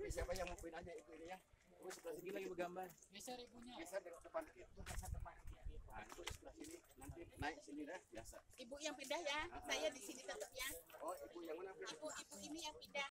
Tapi siapa yang mau pindah aja ibu ini ya? Ibu sebelah sini lagi bergambar. Geser ibunya. Geser dari depan itu. Nah, ibu sebelah sini nanti naik sini dah biasa. Ibu yang pindah ya, saya di sini tetap ya. Oh, ibu yang mana? Ibu ini yang pindah.